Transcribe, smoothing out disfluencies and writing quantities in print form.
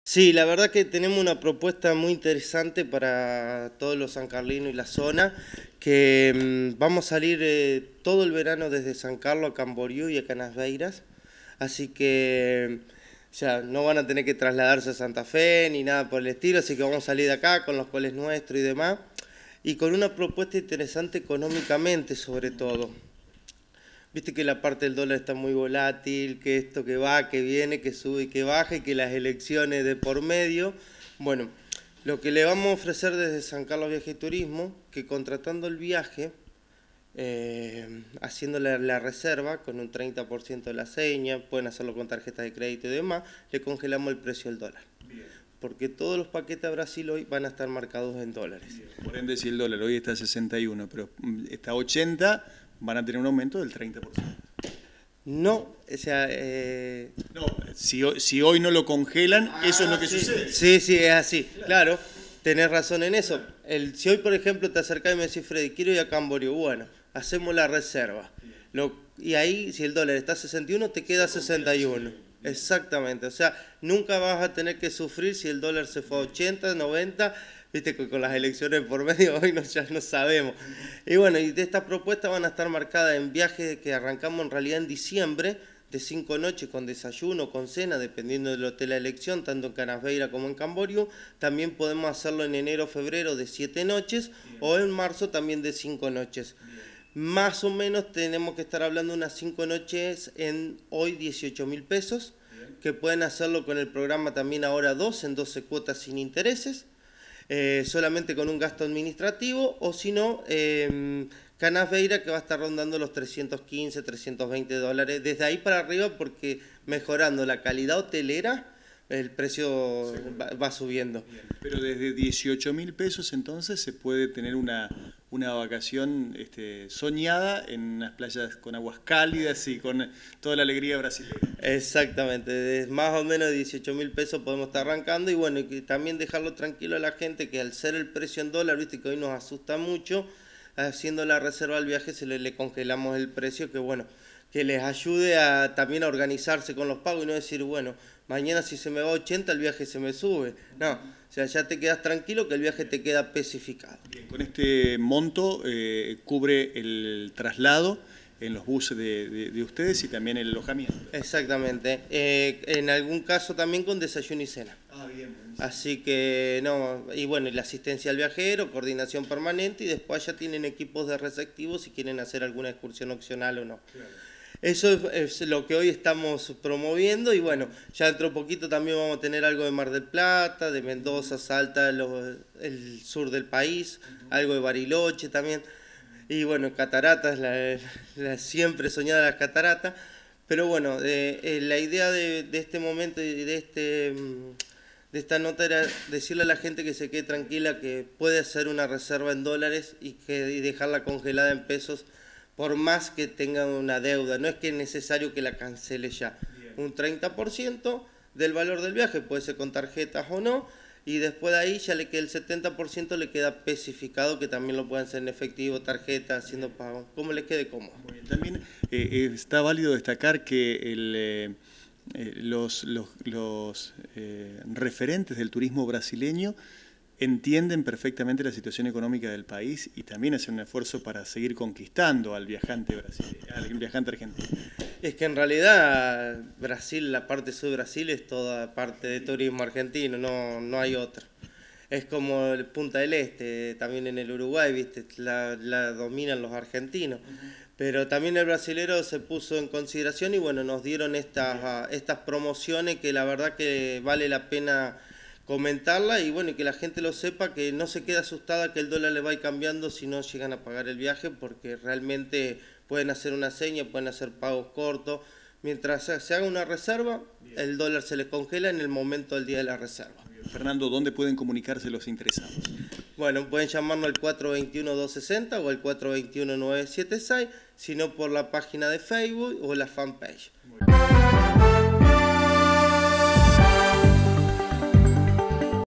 Sí, la verdad que tenemos una propuesta muy interesante para todos los sancarlinos y la zona, que vamos a salir todo el verano desde San Carlos a Camboriú y a Canasbeiras, así que ya no van a tener que trasladarse a Santa Fe ni nada por el estilo, así que vamos a salir de acá con los coles nuestros y demás, y con una propuesta interesante económicamente sobre todo. Viste que la parte del dólar está muy volátil, que esto que va, que viene, que sube y que baja, y que las elecciones de por medio. Bueno, lo que le vamos a ofrecer desde San Carlos Viaje y Turismo, que contratando el viaje, haciendo la reserva con un 30% de la seña, pueden hacerlo con tarjetas de crédito y demás, le congelamos el precio del dólar. Bien. Porque todos los paquetes a Brasil hoy van a estar marcados en dólares. Bien. Por ende, si el dólar hoy está a 61, pero está a 80, van a tener un aumento del 30%. No, o sea... No, si hoy no lo congelan, eso es lo que sucede. Sí, sí, es así, claro, tenés razón en eso. Si hoy, por ejemplo, te acercás y me decís, Freddy, quiero ir a Camboriú, bueno, hacemos la reserva. Y ahí, si el dólar está a 61, te queda 61. Exactamente, o sea, nunca vas a tener que sufrir si el dólar se fue a 80, 90, viste que con las elecciones por medio hoy ya no sabemos. Y bueno, y de estas propuestas van a estar marcadas en viajes que arrancamos en realidad en diciembre, de 5 noches con desayuno, con cena, dependiendo del hotel a elección, tanto en Canasbeira como en Camboriú. También podemos hacerlo en enero, febrero de 7 noches, o en marzo también de 5 noches. Más o menos tenemos que estar hablando de unas 5 noches en hoy 18.000 pesos, que pueden hacerlo con el programa también ahora 2, en 12 cuotas sin intereses, solamente con un gasto administrativo, o si no, Canasbeira, que va a estar rondando los 315, 320 dólares, desde ahí para arriba, porque mejorando la calidad hotelera, el precio va subiendo. Bien. Pero desde 18.000 pesos entonces se puede tener una vacación soñada en unas playas con aguas cálidas y con toda la alegría brasileña. Exactamente, desde más o menos 18.000 pesos podemos estar arrancando, y bueno, y que también dejarlo tranquilo a la gente que al ser el precio en dólar, viste que hoy nos asusta mucho, haciendo la reserva al viaje le congelamos el precio, que bueno, que les ayude también a organizarse con los pagos y no decir, bueno, mañana si se me va a 80 el viaje se me sube. No, o sea, ya te quedas tranquilo que el viaje te queda especificado. Bien, con este monto cubre el traslado en los buses de ustedes y también el alojamiento. Exactamente. En algún caso también con desayuno y cena. Ah, bien. Así que, no, y bueno, y la asistencia al viajero, coordinación permanente, y después ya tienen equipos de receptivos si quieren hacer alguna excursión opcional o no. Claro. Eso es lo que hoy estamos promoviendo, y bueno, ya dentro de poquito también vamos a tener algo de Mar del Plata, de Mendoza, Salta, el sur del país, algo de Bariloche también, y bueno, cataratas, la siempre soñada las cataratas, pero bueno, la idea de este momento y de esta nota era decirle a la gente que se quede tranquila, que puede hacer una reserva en dólares y dejarla congelada en pesos, por más que tenga una deuda. No es que es necesario que la cancele ya. Bien. Un 30% del valor del viaje, puede ser con tarjetas o no, y después de ahí ya le queda el 70%, le queda especificado, que también lo pueden hacer en efectivo, tarjeta, haciendo pago, como les quede cómodo. Bien. También está válido destacar que los referentes del turismo brasileño entienden perfectamente la situación económica del país y también hacen un esfuerzo para seguir conquistando al viajante argentino. Es que en realidad Brasil, la parte sur de Brasil es toda parte de turismo argentino, no hay otra. Es como el Punta del Este, también en el Uruguay, ¿viste? La dominan los argentinos. Pero también el brasilero se puso en consideración y bueno, nos dieron estas promociones que la verdad que vale la pena comentarla, y bueno, y que la gente lo sepa, que no se quede asustada que el dólar le va a ir cambiando si no llegan a pagar el viaje, porque realmente pueden hacer una seña, pueden hacer pagos cortos. Mientras se haga una reserva, el dólar se les congela en el momento del día de la reserva. Fernando, ¿dónde pueden comunicarse los interesados? Bueno, pueden llamarnos al 421-260 o al 421-976, sino por la página de Facebook o la fanpage.